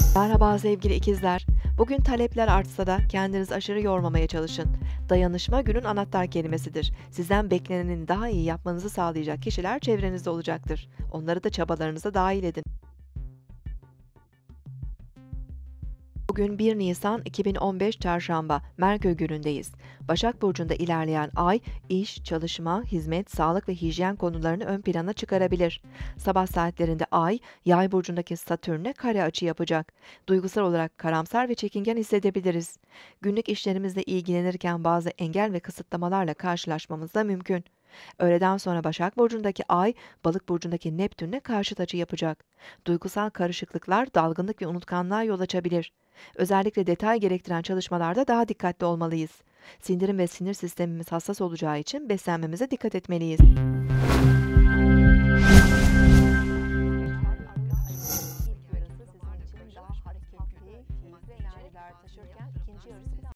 Merhaba sevgili ikizler. Bugün talepler artsa da kendinizi aşırı yormamaya çalışın. Dayanışma günün anahtar kelimesidir. Sizden bekleneni daha iyi yapmanızı sağlayacak kişiler çevrenizde olacaktır. Onları da çabalarınıza dahil edin. Bugün 1 Nisan 2015 Çarşamba, Merkür günündeyiz. Başak Burcu'nda ilerleyen ay, iş, çalışma, hizmet, sağlık ve hijyen konularını ön plana çıkarabilir. Sabah saatlerinde ay, Yay Burcu'ndaki Satürn'e kare açı yapacak. Duygusal olarak karamsar ve çekingen hissedebiliriz. Günlük işlerimizle ilgilenirken bazı engel ve kısıtlamalarla karşılaşmamız da mümkün. Öğleden sonra Başak Burcu'ndaki ay, Balık Burcu'ndaki Neptün'le karşıt açı yapacak. Duygusal karışıklıklar, dalgınlık ve unutkanlığa yol açabilir. Özellikle detay gerektiren çalışmalarda daha dikkatli olmalıyız. Sindirim ve sinir sistemimiz hassas olacağı için beslenmemize dikkat etmeliyiz. İlk yarısı sizin için daha hareketli, keyifli enerjiler taşırken ikinci yarısı